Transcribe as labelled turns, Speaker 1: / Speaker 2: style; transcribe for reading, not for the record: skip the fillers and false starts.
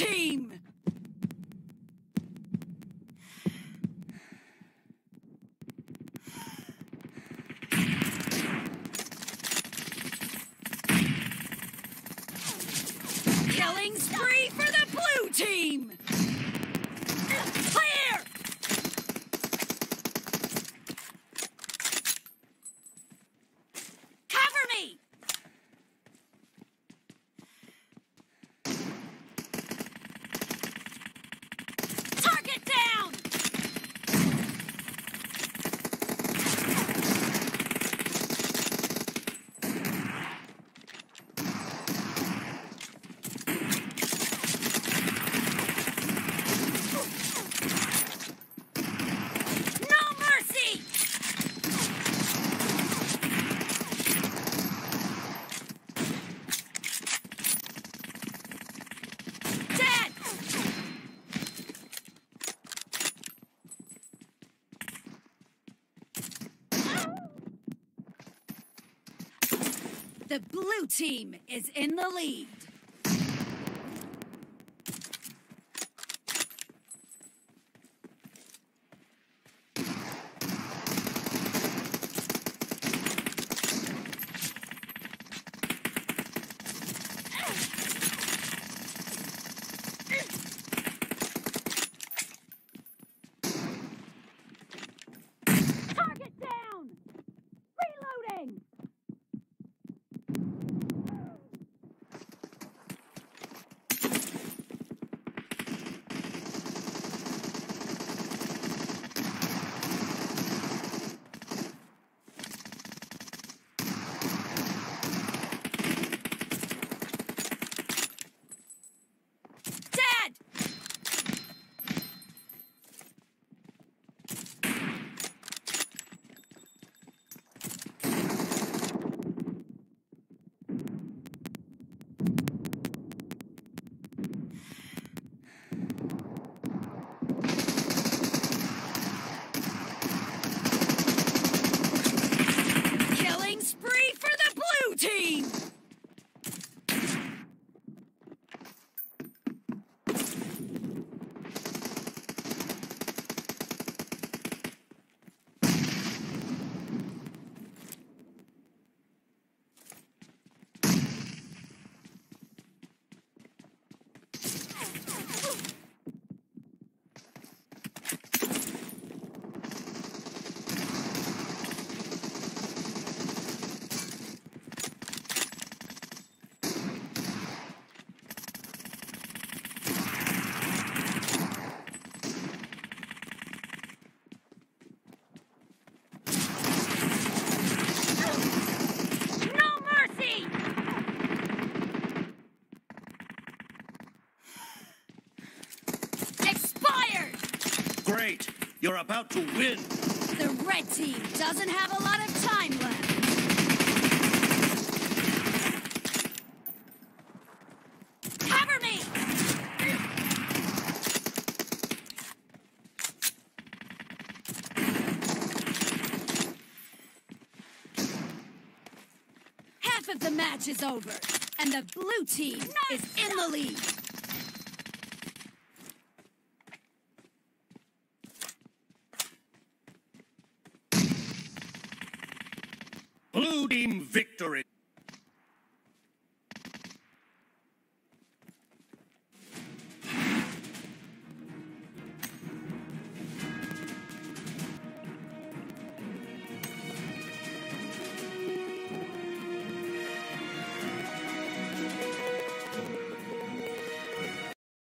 Speaker 1: team! Killing spree for the blue team! Clear! Cover me! Target down! No mercy! Dead! The blue team is in the lead. Target down! Reloading! Dead! Killing spree for the blue team! No mercy! Expired!
Speaker 2: Great! You're about to win!
Speaker 1: The red team doesn't have a lot of time left. Cover me! Half of the match is over, and the blue team is in the lead.
Speaker 2: Blue team victory!